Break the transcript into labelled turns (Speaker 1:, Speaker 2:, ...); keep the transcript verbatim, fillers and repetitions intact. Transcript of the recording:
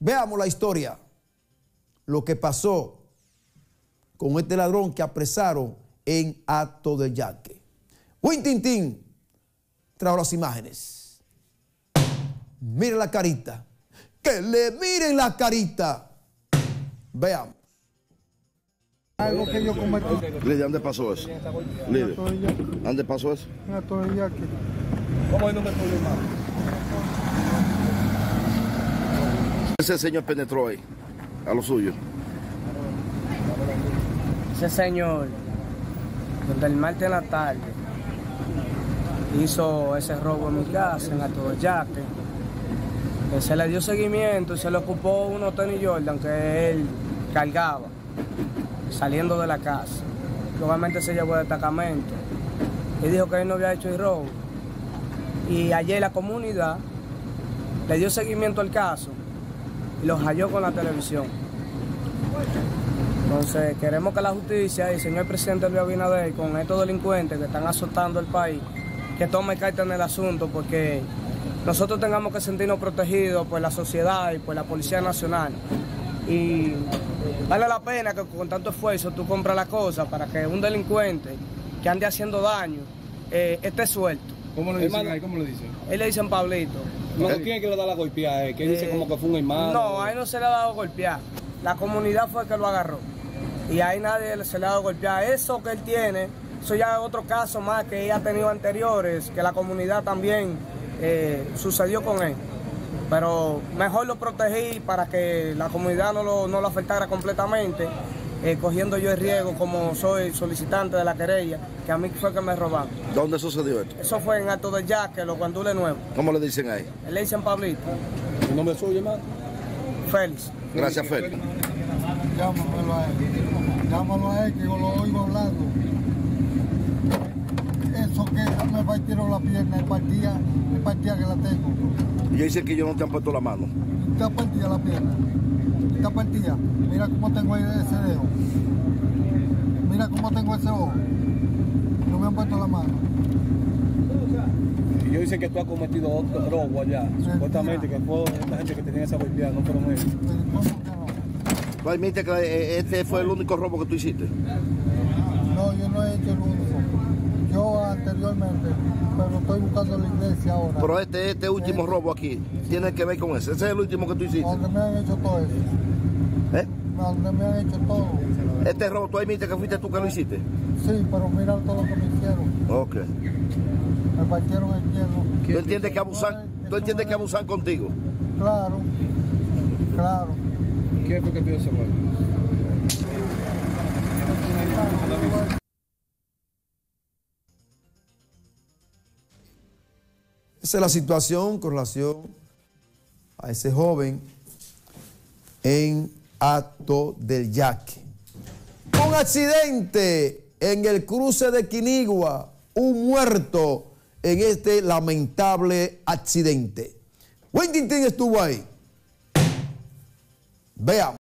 Speaker 1: Veamos la historia, lo que pasó con este ladrón que apresaron en Hato del Yaque. Wintintín trajo las imágenes. Miren la carita. Que le miren la carita. Veamos.
Speaker 2: Algo que yo cometí.
Speaker 3: Lidia, ¿dónde pasó eso? Lidia, ¿dónde pasó eso?
Speaker 2: En Hato del Yaque.
Speaker 4: ¿Cómo es el nombre problema?
Speaker 3: Ese señor penetró ahí, a lo suyo.
Speaker 5: Ese señor, donde el martes en la tarde hizo ese robo en mi casa, en Hato del Yaque, que se le dio seguimiento y se le ocupó unos tenis Jordan que él cargaba saliendo de la casa. Obviamente se llevó el destacamento y dijo que él no había hecho el robo. Y ayer la comunidad le dio seguimiento al caso y lo halló con la televisión. Entonces queremos que la justicia y el señor presidente Luis Abinader, con estos delincuentes que están azotando el país, que tome carta en el asunto, porque nosotros tengamos que sentirnos protegidos por la sociedad y por la Policía Nacional. Y vale la pena que con tanto esfuerzo tú compras la cosa para que un delincuente que ande haciendo daño eh, esté suelto.
Speaker 4: ¿Cómo le dicen ahí? ¿Cómo le dicen?
Speaker 5: Él le dicen Pablito.
Speaker 4: No, ¿quién es que le da la golpeada? ¿Quién dice
Speaker 5: Eh,
Speaker 4: como que fue un hermano?
Speaker 5: No, ahí no se le ha dado golpear. La comunidad fue el que lo agarró. Y ahí nadie se le ha dado golpear. Eso que él tiene, eso ya es otro caso más que ella ha tenido anteriores, que la comunidad también eh, sucedió con él. Pero mejor lo protegí para que la comunidad no lo, no lo afectara completamente, eh, cogiendo yo el riesgo como soy solicitante de la querella, que a mí fue que me robaron.
Speaker 3: ¿Dónde sucedió esto?
Speaker 5: Eso fue en Hato del Yaque, los Guandules Nuevos.
Speaker 3: ¿Cómo le dicen ahí?
Speaker 5: Le dicen Pablito.
Speaker 4: ¿El nombre suyo, hermano?
Speaker 5: Félix.
Speaker 3: Gracias, Félix.
Speaker 2: Llámamelo a él. Llámalo a él, que yo lo oigo hablando. Eso que me partieron la pierna, es partida, es partida que la tengo.
Speaker 3: Y ellos dicen que ellos no te han puesto la mano.
Speaker 2: Está partida la pierna. Está partida. Mira cómo tengo ahí ese dedo. Mira cómo tengo ese ojo. No me han puesto la mano.
Speaker 4: Y ellos dicen que tú has cometido otro robo allá. Supuestamente que fue esta gente que tenía esa golpeada, no fueron ellos.
Speaker 2: ¿Cómo que no?
Speaker 3: ¿Tú admites que este fue el único robo que tú hiciste?
Speaker 2: No, yo no he hecho el único. Yo anteriormente, pero estoy buscando la iglesia ahora.
Speaker 3: Pero este, este último robo aquí, tiene que ver con ese. Ese es el último que tú hiciste.
Speaker 2: Donde me han hecho todo eso.
Speaker 3: ¿Eh?
Speaker 2: Donde me han hecho todo.
Speaker 3: Este robo, ¿tú admites que fuiste tú que lo hiciste?
Speaker 2: Sí, pero mira todo lo que me hicieron.
Speaker 3: Ok.
Speaker 2: Me partieron el hierro.
Speaker 3: ¿Tú entiendes que abusan, tú entiendes que abusan contigo?
Speaker 2: Claro, claro.
Speaker 4: ¿Quién fue que te dio ese robo?
Speaker 1: Esa es la situación con relación a ese joven en Hato del Yaque. Un accidente en el cruce de Quinigua, un muerto en este lamentable accidente. Wintintín estuvo ahí. Veamos.